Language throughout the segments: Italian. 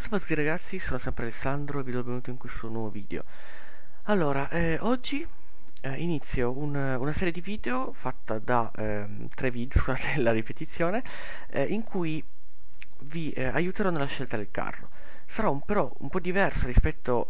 Salve a tutti ragazzi, sono sempre Alessandro e vi do il benvenuto in questo nuovo video. Allora, oggi inizio una serie di video fatta da tre video, scusate la ripetizione, in cui vi aiuterò nella scelta del carro. Sarà però un po' diverso rispetto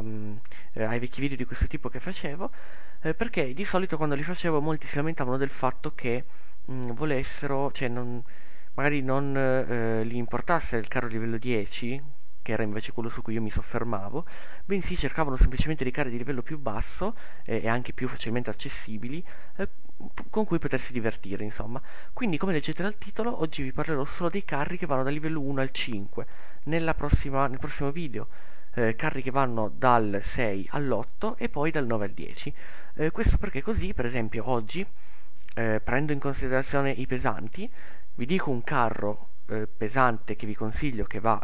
ai vecchi video di questo tipo che facevo, perché di solito quando li facevo molti si lamentavano del fatto che volessero, cioè magari non gli importasse il carro livello 10, che era invece quello su cui io mi soffermavo, bensì cercavano semplicemente dei carri di livello più basso e anche più facilmente accessibili, con cui potersi divertire, insomma. Quindi, come leggete dal titolo, oggi vi parlerò solo dei carri che vanno dal livello 1 al 5. Nel prossimo video, carri che vanno dal 6 all'8 e poi dal 9 al 10. Questo perché così, per esempio, oggi, prendo in considerazione i pesanti, vi dico un carro pesante che vi consiglio che va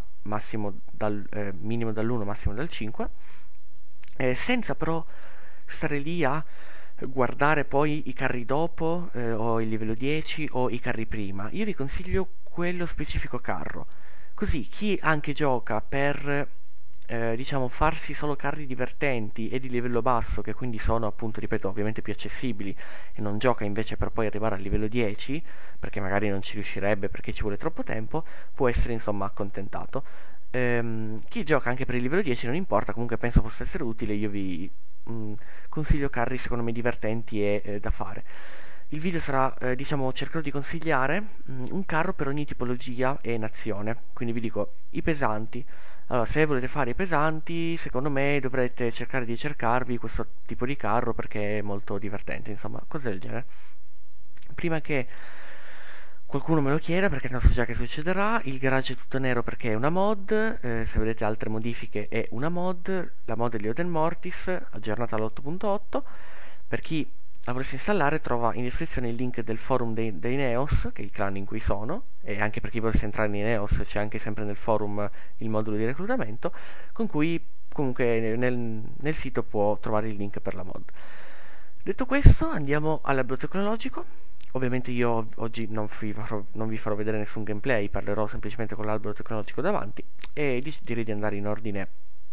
minimo dall'1, massimo dal 5, senza però stare lì a guardare poi i carri dopo, o il livello 10 o i carri prima. Io vi consiglio quello specifico carro. Così chi anche gioca per diciamo farsi solo carri divertenti e di livello basso, che quindi sono appunto, ripeto, ovviamente più accessibili, e non gioca invece per poi arrivare al livello 10 perché magari non ci riuscirebbe perché ci vuole troppo tempo, può essere insomma accontentato. Chi gioca anche per il livello 10 non importa, comunque penso possa essere utile. Io vi consiglio carri secondo me divertenti e da fare. Il video sarà, diciamo, cercherò di consigliare un carro per ogni tipologia e nazione. Quindi vi dico i pesanti. Allora, se volete fare i pesanti, secondo me dovrete cercare di cercarvi questo tipo di carro perché è molto divertente, insomma, cose del genere. Prima che qualcuno me lo chieda, perché non so già che succederà, il garage è tutto nero perché è una mod, se vedete altre modifiche è una mod, la mod è Lioden Mortis, aggiornata all'8.8. Per chi la volesse installare trova in descrizione il link del forum dei Neos, che è il clan in cui sono, e anche per chi volesse entrare nei Neos c'è anche sempre nel forum il modulo di reclutamento, con cui comunque nel sito può trovare il link per la mod. Detto questo, andiamo all'albero tecnologico. Ovviamente io oggi non vi farò vedere nessun gameplay, parlerò semplicemente con l'albero tecnologico davanti e direi di andare in ordine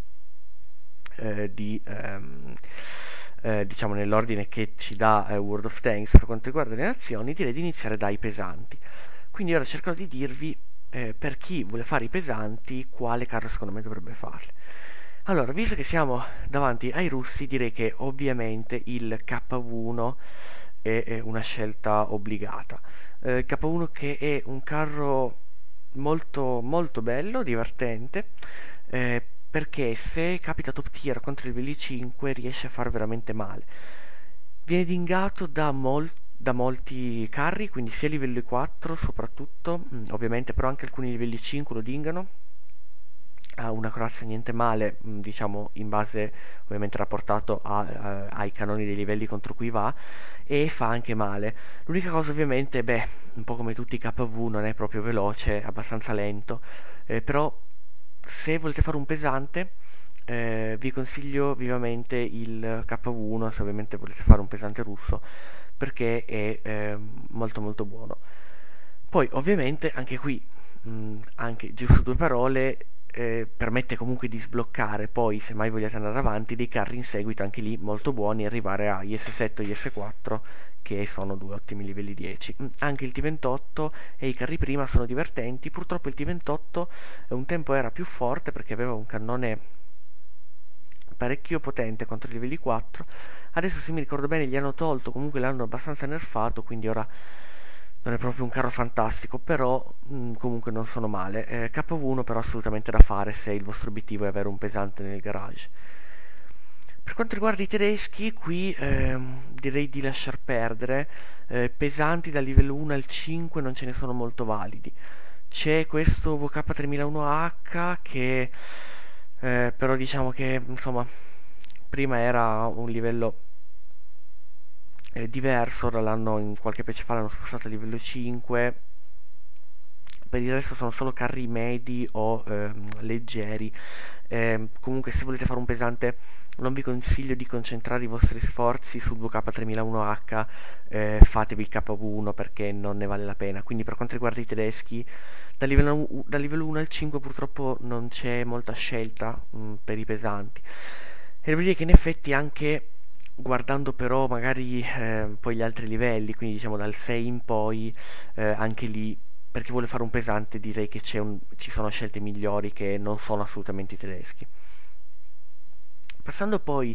diciamo nell'ordine che ci dà World of Tanks per quanto riguarda le nazioni. Direi di iniziare dai pesanti. Quindi ora cercherò di dirvi per chi vuole fare i pesanti quale carro secondo me dovrebbe farli. Allora, visto che siamo davanti ai russi, direi che ovviamente il K1 è una scelta obbligata. K1 che è un carro molto molto bello, divertente, perché se capita top tier contro i livelli 5 riesce a far veramente male. Viene dingato da molti carri, quindi sia livelli 4 soprattutto, ovviamente, però anche alcuni livelli 5 lo dingano. Ha una corazza niente male, diciamo in base ovviamente rapportato ai canoni dei livelli contro cui va, e fa anche male. L'unica cosa ovviamente, beh, un po' come tutti i KV, non è proprio veloce, è abbastanza lento, però se volete fare un pesante vi consiglio vivamente il KV1, se ovviamente volete fare un pesante russo, perché è molto molto buono. Poi ovviamente anche qui, anche giusto due parole, permette comunque di sbloccare poi, se mai vogliate andare avanti, dei carri in seguito anche lì molto buoni e arrivare a IS-7 o IS-4, che sono due ottimi livelli 10. Anche il T-28 e i carri prima sono divertenti. Purtroppo il T-28 un tempo era più forte perché aveva un cannone parecchio potente contro i livelli 4. Adesso, se mi ricordo bene, gli hanno tolto, comunque l'hanno abbastanza nerfato, quindi ora non è proprio un carro fantastico, però comunque non sono male. K1 però assolutamente da fare se il vostro obiettivo è avere un pesante nel garage. Per quanto riguarda i tedeschi, qui direi di lasciar perdere. Pesanti dal livello 1 al 5 non ce ne sono molto validi. C'è questo VK3001H che però diciamo che insomma prima era un livello diverso, ora l'hanno in qualche patch fa l'hanno spostato a livello 5, per il resto sono solo carri medi o leggeri. Comunque se volete fare un pesante non vi consiglio di concentrare i vostri sforzi sul VK3001H, fatevi il KV1 perché non ne vale la pena. Quindi per quanto riguarda i tedeschi, dal livello 1 al 5 purtroppo non c'è molta scelta per i pesanti. E devo dire che in effetti anche guardando però magari poi gli altri livelli, quindi diciamo dal 6 in poi, anche lì per chi vuole fare un pesante direi che ci sono scelte migliori che non sono assolutamente i tedeschi. Passando poi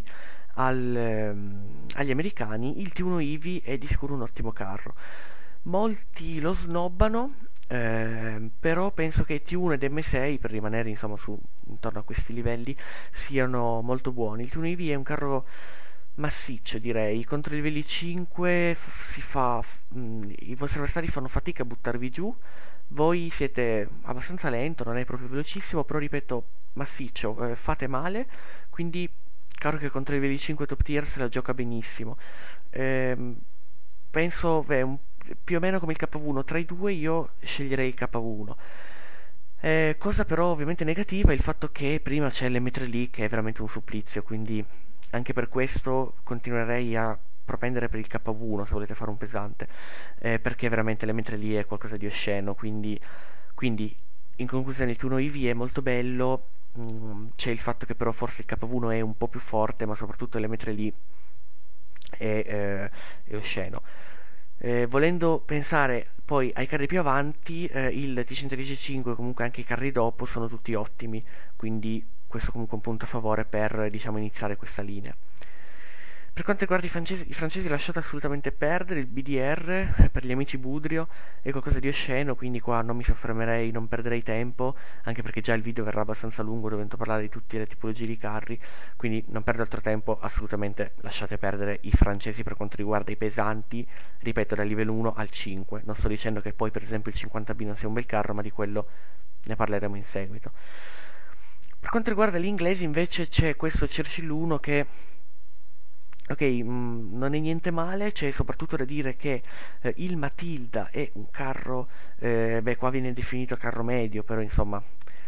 agli americani, il T1 Eevee è di sicuro un ottimo carro. Molti lo snobbano, però penso che T1 ed M6, per rimanere insomma intorno a questi livelli, siano molto buoni. Il T1 Eevee è un carro massiccio, direi. Contro i livelli 5 i vostri avversari fanno fatica a buttarvi giù. Voi siete abbastanza lento, non è proprio velocissimo, però ripeto, massiccio, fate male, quindi caro che contro i livelli 5 top tier se la gioca benissimo. Ehm, penso, più o meno come il KV1, tra i due io sceglierei il KV1. Cosa però ovviamente negativa è il fatto che prima c'è l'M3 lì che è veramente un supplizio, quindi anche per questo continuerei a propendere per il KV1 se volete fare un pesante, perché veramente l'M3 lì è qualcosa di osceno, quindi in conclusione il turno Eevee è molto bello, c'è il fatto che però forse il KV1 è un po' più forte, ma soprattutto l'M3 lì è osceno. Volendo pensare poi ai carri più avanti, il T110-5 e comunque anche i carri dopo sono tutti ottimi, quindi questo comunque è un punto a favore per diciamo iniziare questa linea. Per quanto riguarda i francesi lasciate assolutamente perdere, il BDR per gli amici Budrio è qualcosa di osceno, quindi qua non mi soffermerei, non perderei tempo, anche perché già il video verrà abbastanza lungo dovendo parlare di tutte le tipologie di carri, quindi non perdo altro tempo, assolutamente lasciate perdere i francesi per quanto riguarda i pesanti, ripeto dal livello 1 al 5, non sto dicendo che poi per esempio il 50B non sia un bel carro, ma di quello ne parleremo in seguito. Per quanto riguarda gli inglesi invece c'è questo Churchill 1 che ok, non è niente male, c'è soprattutto da dire che il Matilda è un carro, beh qua viene definito carro medio, però insomma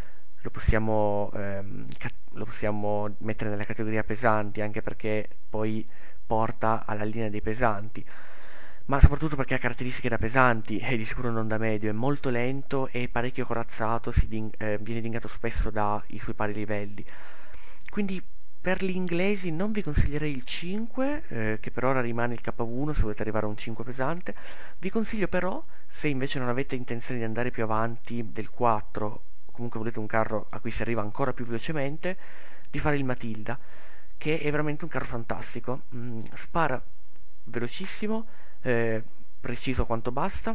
lo possiamo mettere nella categoria pesanti, anche perché poi porta alla linea dei pesanti, ma soprattutto perché ha caratteristiche da pesanti e di sicuro non da medio, è molto lento e parecchio corazzato, viene dingato spesso dai suoi pari livelli. Quindi per gli inglesi non vi consiglierei il 5, che per ora rimane il K1 se volete arrivare a un 5 pesante. Vi consiglio però, se invece non avete intenzione di andare più avanti del 4, o comunque volete un carro a cui si arriva ancora più velocemente, di fare il Matilda, che è veramente un carro fantastico. Spara velocissimo, preciso quanto basta.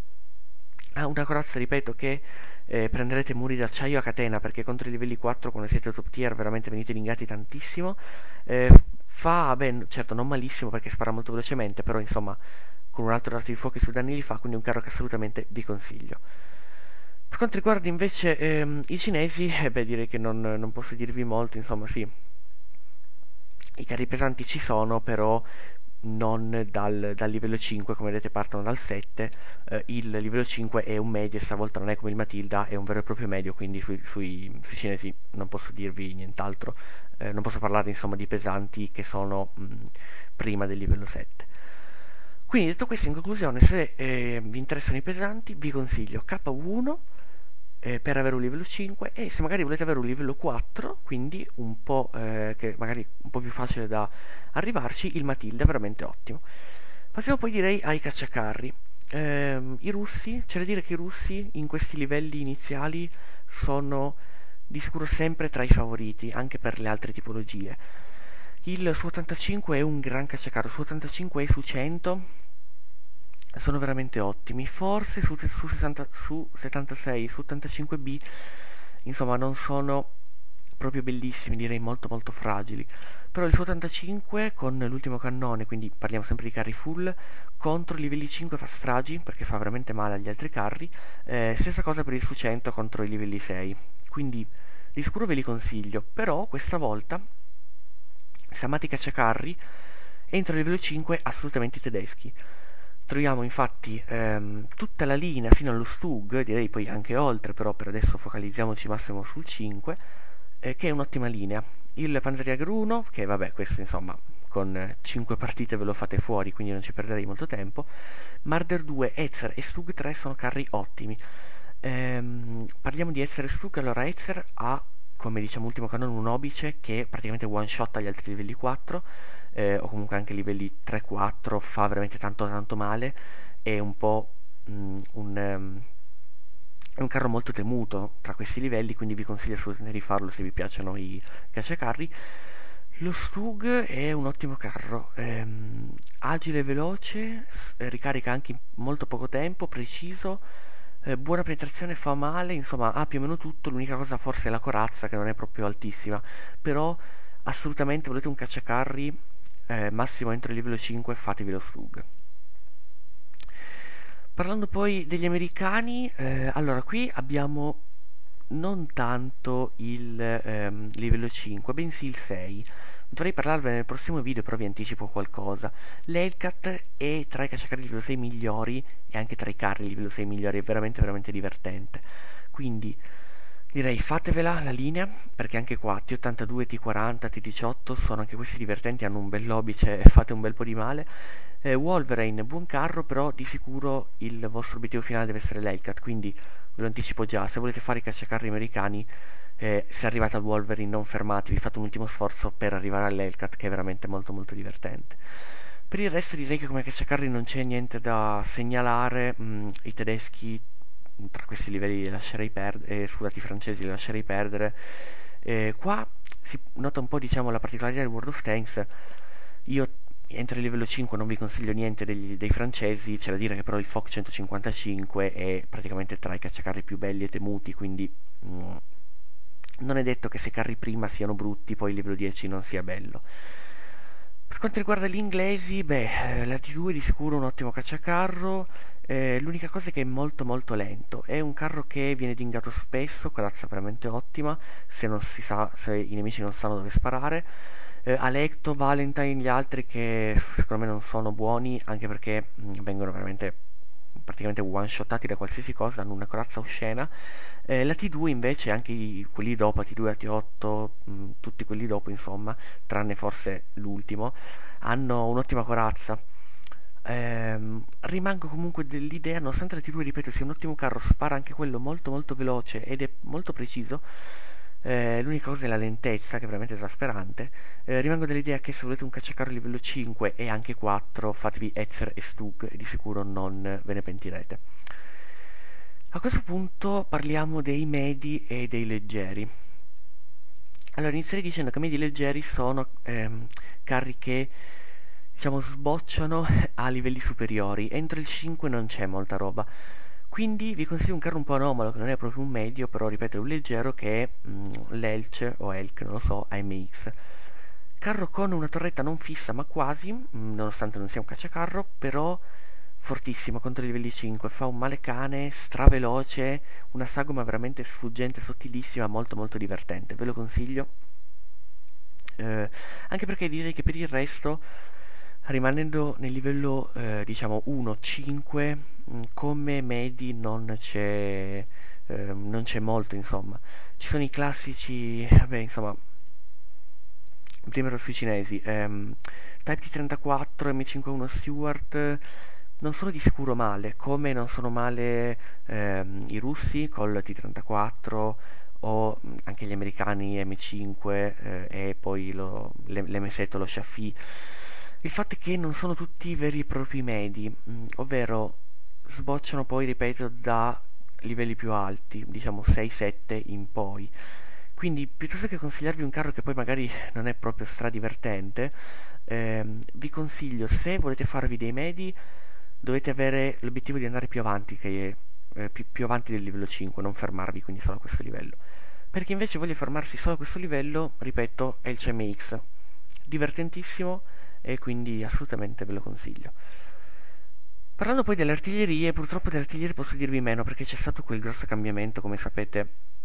Ha una corazza, ripeto, che prenderete muri d'acciaio a catena, perché contro i livelli 4 quando siete top tier veramente venite ringati tantissimo. Beh, certo non malissimo perché spara molto velocemente, però insomma con un altro arco di fuoco sui danni li fa, quindi un carro che assolutamente vi consiglio. Per quanto riguarda invece i cinesi, beh direi che non posso dirvi molto, insomma sì, i carri pesanti ci sono, però non dal livello 5, come vedete partono dal 7, il livello 5 è un medio e stavolta non è come il Matilda, è un vero e proprio medio, quindi sui cinesi non posso dirvi nient'altro, non posso parlare insomma di pesanti che sono prima del livello 7. Quindi detto questo, in conclusione, se vi interessano i pesanti vi consiglio K1 per avere un livello 5, e se magari volete avere un livello 4, quindi un po' che magari un po' più facile da arrivarci, il Matilda è veramente ottimo. Passiamo poi direi ai cacciacarri. I russi, c'è da dire che i russi in questi livelli iniziali sono di sicuro sempre tra i favoriti, anche per le altre tipologie. Il su 85 è un gran cacciacarro, su 85 e su 100 sono veramente ottimi. Forse su 76, su 85B, insomma, non sono proprio bellissimi, direi molto molto fragili. Però il su 85 con l'ultimo cannone, quindi parliamo sempre di carri full, contro i livelli 5 fa stragi perché fa veramente male agli altri carri. Stessa cosa per il su 100 contro i livelli 6. Quindi di sicuro ve li consiglio, però questa volta, se amate i cacciacarri, entro il livello 5 assolutamente i tedeschi. troviamo infatti tutta la linea fino allo Stug, direi poi anche oltre, però per adesso focalizziamoci massimo sul 5, che è un'ottima linea. Il Panzerjäger 1, che vabbè, questo insomma con 5 partite ve lo fate fuori, quindi non ci perderei molto tempo. Marder 2, Etzer e Stug 3 sono carri ottimi. Parliamo di Etzer e Stug. Allora, Etzer ha come diciamo ultimo canone un Obice che praticamente one shot agli altri livelli 4, o comunque anche livelli 3-4, fa veramente tanto tanto male. È un po' è un carro molto temuto tra questi livelli, quindi vi consiglio assolutamente di farlo se vi piacciono i cacciacarri. Lo Stug è un ottimo carro, agile e veloce, ricarica anche in molto poco tempo, preciso, buona penetrazione, fa male, insomma ha più o meno tutto. L'unica cosa forse è la corazza che non è proprio altissima, però assolutamente volete un cacciacarri massimo entro il livello 5, fatevi lo Stug. Parlando poi degli americani, allora qui abbiamo non tanto il livello 5, bensì il 6. Dovrei parlarvene nel prossimo video, però vi anticipo qualcosa. L'Hellcat è tra i cacciacarri livello 6 migliori e anche tra i carri livello 6 migliori, è veramente veramente divertente. Quindi direi fatevela la linea, perché anche qua T82, T40, T18 sono anche questi divertenti, hanno un bel lobice e fate un bel po' di male. Wolverine, buon carro, però di sicuro il vostro obiettivo finale deve essere l'Hellcat, quindi ve lo anticipo già, se volete fare i cacciacarri americani, se arrivate al Wolverine non fermatevi, fate un ultimo sforzo per arrivare all'Hellcat, che è veramente molto molto divertente. Per il resto direi che come cacciacarri non c'è niente da segnalare. I tedeschi tra questi livelli li lascerei perdere, scusate, i francesi li lascerei perdere. Qua si nota un po' diciamo la particolarità del World of Tanks. Io entro il livello 5 non vi consiglio niente dei francesi, c'è da dire che però il Foch 155 è praticamente tra i cacciacarri più belli e temuti, quindi non è detto che se i carri prima siano brutti poi il livello 10 non sia bello. Per quanto riguarda gli inglesi, beh, la T2 è di sicuro un ottimo cacciacarro. L'unica cosa è che è molto molto lento, è un carro che viene dingato spesso, corazza veramente ottima se non si sa, se i nemici non sanno dove sparare. Alecto, Valentine, gli altri che secondo me non sono buoni, anche perché vengono veramente praticamente one shotati da qualsiasi cosa, hanno una corazza oscena. La T2 invece, anche quelli dopo, T2 e T8, tutti quelli dopo insomma, tranne forse l'ultimo, hanno un'ottima corazza. Rimango comunque dell'idea, nonostante la T2 ripeto sia un ottimo carro, spara anche quello molto molto veloce ed è molto preciso. L'unica cosa è la lentezza, che è veramente esasperante. Rimango dell'idea che se volete un cacciacarro livello 5 e anche 4, fatevi Etzer e Stug e di sicuro non ve ne pentirete. A questo punto parliamo dei medi e dei leggeri. Allora, inizierei dicendo che i medi leggeri sono carri che diciamo sbocciano a livelli superiori. Entro il 5 non c'è molta roba. Quindi vi consiglio un carro un po' anomalo, che non è proprio un medio, però ripeto è un leggero, che è l'Elch o Elk, non lo so, AMX. Carro con una torretta non fissa ma quasi, nonostante non sia un cacciacarro, però fortissimo contro i livelli 5, fa un male cane, straveloce, una sagoma veramente sfuggente, sottilissima, molto molto divertente, ve lo consiglio. Anche perché direi che per il resto, rimanendo nel livello diciamo 1-5, come medi non c'è molto insomma. Ci sono i classici, vabbè insomma, prima sui cinesi, Type T34, M51 Stewart, non sono di sicuro male, come non sono male i russi col T34 o anche gli americani M5 e poi l'M7, lo Chaffee. Il fatto è che non sono tutti veri e propri medi, ovvero sbocciano poi, ripeto, da livelli più alti, diciamo 6-7 in poi. Quindi piuttosto che consigliarvi un carro che poi magari non è proprio stradivertente, vi consiglio, se volete farvi dei medi, dovete avere l'obiettivo di andare più avanti, più avanti del livello 5, non fermarvi quindi solo a questo livello. Per chi invece voglia fermarsi solo a questo livello, ripeto, è il CMX, divertentissimo e quindi assolutamente ve lo consiglio. Parlando poi delle artiglierie, purtroppo delle artiglierie posso dirvi meno perché c'è stato quel grosso cambiamento, come sapete.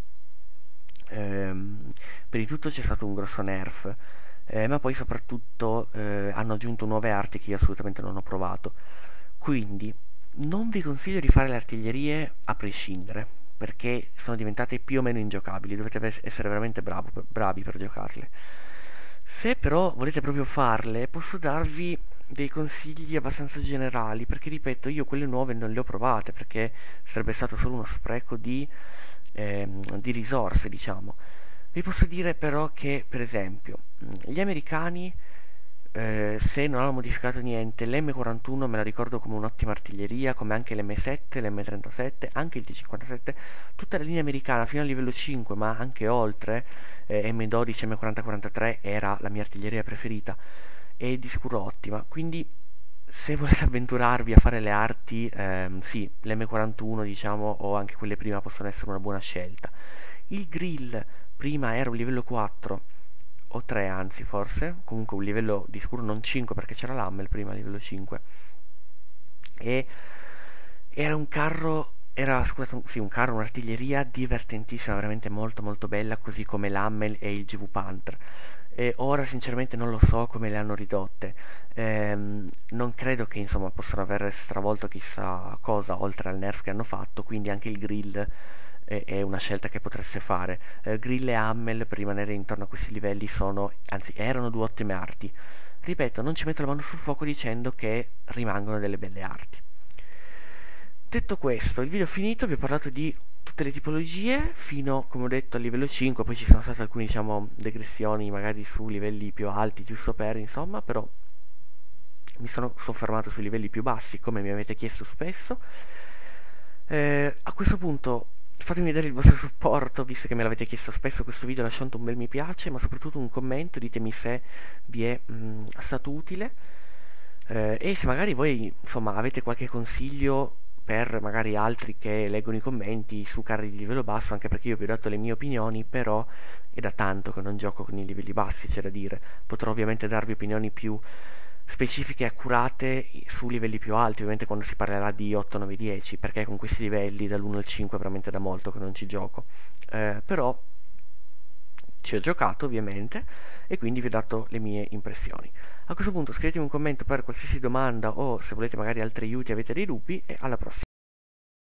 Per il tutto c'è stato un grosso nerf, ma poi soprattutto hanno aggiunto nuove arti che io assolutamente non ho provato. Quindi non vi consiglio di fare le artiglierie a prescindere, perché sono diventate più o meno ingiocabili, dovete essere veramente bravi per giocarle. Se però volete proprio farle, posso darvi dei consigli abbastanza generali, perché ripeto, io quelle nuove non le ho provate, perché sarebbe stato solo uno spreco di risorse, diciamo. Vi posso dire però che, per esempio, gli americani, se non hanno modificato niente, l'M41 me la ricordo come un'ottima artiglieria, come anche l'M7, l'M37, anche il T57, tutta la linea americana fino al livello 5, ma anche oltre, M12, M40-43 era la mia artiglieria preferita e di sicuro ottima. Quindi se volete avventurarvi a fare le arti, sì, l'M41 diciamo o anche quelle prima possono essere una buona scelta. Il grill prima era un livello 4 o 3 anzi forse, comunque un livello di sicuro non 5 perché c'era l'Hammel prima a livello 5 e era un carro, era scusate, sì, un carro, un'artiglieria divertentissima, veramente molto molto bella, così come l'Hammel e il GV Panther. E ora sinceramente non lo so come le hanno ridotte. Non credo che insomma possano aver stravolto chissà cosa oltre al nerf che hanno fatto, quindi anche il grill è una scelta che potreste fare. Grill e Hammel per rimanere intorno a questi livelli sono, anzi erano due ottime arti. Ripeto, non ci metto la mano sul fuoco dicendo che rimangono delle belle arti. Detto questo, il video è finito, vi ho parlato di tutte le tipologie fino, come ho detto, al livello 5, poi ci sono state alcune, diciamo, degressioni magari su livelli più alti, giusto per, insomma, però mi sono soffermato sui livelli più bassi, come mi avete chiesto spesso. A questo punto fatemi vedere il vostro supporto, visto che me l'avete chiesto spesso questo video, lasciando un bel mi piace, ma soprattutto un commento, ditemi se vi è stato utile. E se magari voi, insomma, avete qualche consiglio per magari altri che leggono i commenti su carri di livello basso, anche perché io vi ho dato le mie opinioni, però è da tanto che non gioco con i livelli bassi, c'è da dire. Potrò ovviamente darvi opinioni più specifiche e accurate su livelli più alti, ovviamente quando si parlerà di 8, 9, 10, perché con questi livelli dall'1 al 5 è veramente da molto che non ci gioco. Però ci ho giocato ovviamente e quindi vi ho dato le mie impressioni. A questo punto scrivetemi un commento per qualsiasi domanda o se volete magari altri aiuti avete dei dubbi e alla prossima.